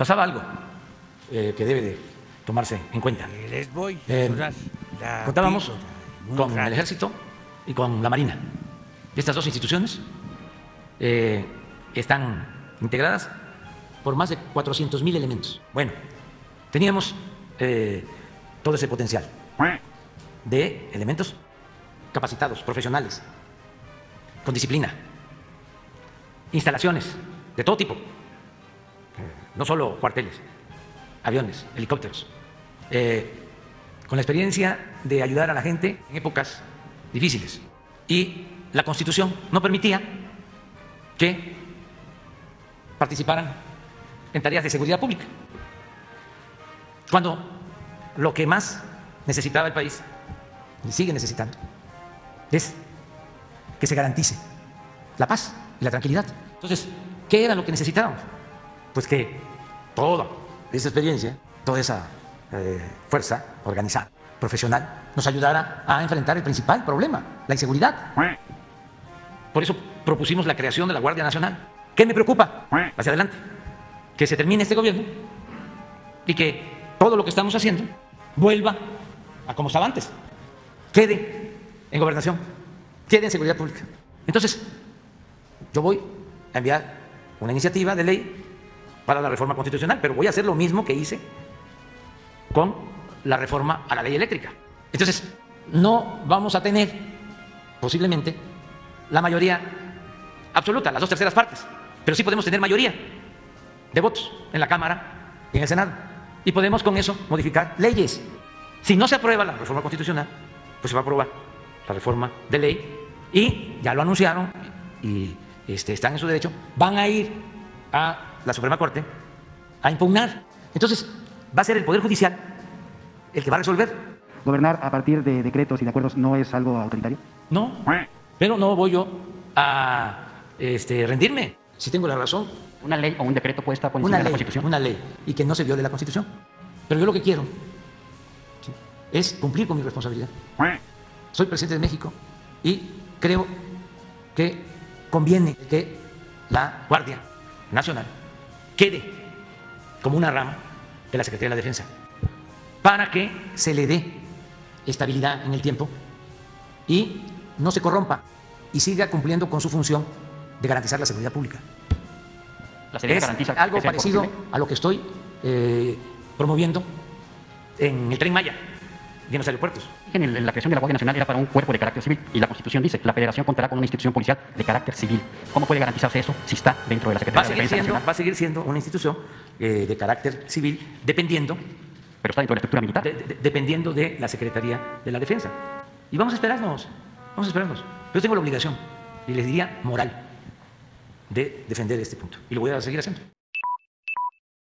pasaba algo que debe de tomarse en cuenta. Les voy Contábamos con el Ejército y con la Marina. Estas dos instituciones están integradas por más de 400.000 elementos. Bueno, teníamos todo ese potencial de elementos capacitados, profesionales, con disciplina, instalaciones de todo tipo, no solo cuarteles, aviones, helicópteros, con la experiencia de ayudar a la gente en épocas difíciles. Y la Constitución no permitía que participaran en tareas de seguridad pública, cuando lo que más necesitaba el país, y sigue necesitando, es que se garantice la paz y la tranquilidad. Entonces, ¿qué era lo que necesitábamos? Pues que toda esa experiencia, toda esa fuerza organizada, profesional, nos ayudara a enfrentar el principal problema, la inseguridad. Por eso propusimos la creación de la Guardia Nacional. ¿Qué me preocupa? Hacia adelante, que se termine este gobierno y que todo lo que estamos haciendo vuelva a como estaba antes, quede en gobernación, quede en seguridad pública. Entonces, yo voy a enviar una iniciativa de ley para la reforma constitucional, pero voy a hacer lo mismo que hice con la reforma a la ley eléctrica. Entonces, no vamos a tener posiblemente la mayoría absoluta, las 2/3 partes, pero sí podemos tener mayoría de votos en la Cámara y en el Senado, y podemos con eso modificar leyes. Si no se aprueba la reforma constitucional, pues se va a aprobar la reforma de ley, y ya lo anunciaron y están en su derecho, van a ir a la Suprema Corte a impugnar. Entonces, va a ser el Poder Judicial el que va a resolver. ¿Gobernar a partir de decretos y de acuerdos no es algo autoritario? No, pero no voy yo a rendirme si tengo la razón. ¿Una ley o un decreto puede estar por encima de la Constitución? Una ley, y que no se viole la Constitución. Pero yo lo que quiero, ¿sí?, es cumplir con mi responsabilidad. Soy presidente de México y creo que conviene que la Guardia Nacional quede como una rama de la Secretaría de la Defensa, para que se le dé estabilidad en el tiempo y no se corrompa y siga cumpliendo con su función de garantizar la seguridad pública. Es algo parecido a lo que estoy promoviendo en el Tren Maya y en los aeropuertos. En la creación de la Guardia Nacional era para un cuerpo de carácter civil, y la Constitución dice que la Federación contará con una institución policial de carácter civil. ¿Cómo puede garantizarse eso si está dentro de la Secretaría de Defensa Nacional? Va a seguir siendo una institución de carácter civil, dependiendo, pero está dentro de la estructura militar. Dependiendo de la Secretaría de la Defensa. Y vamos a esperarnos. Yo tengo la obligación, y les diría moral, de defender este punto. Y lo voy a seguir haciendo.